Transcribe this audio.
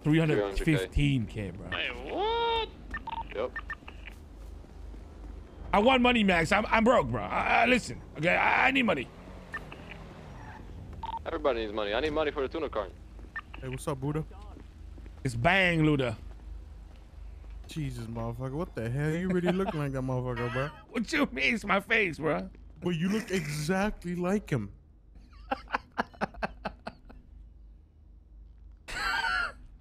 315K, bro. Hey, what? Yep. I want money, Max. I'm broke, bro. Listen, okay? I need money. Everybody needs money. I need money for the tuna carton. Hey, what's up, Budha? It's bang, Luda. Jesus, motherfucker. What the hell? You really look like that motherfucker, bro. What you mean? It's my face, bro. Well, you look exactly like him.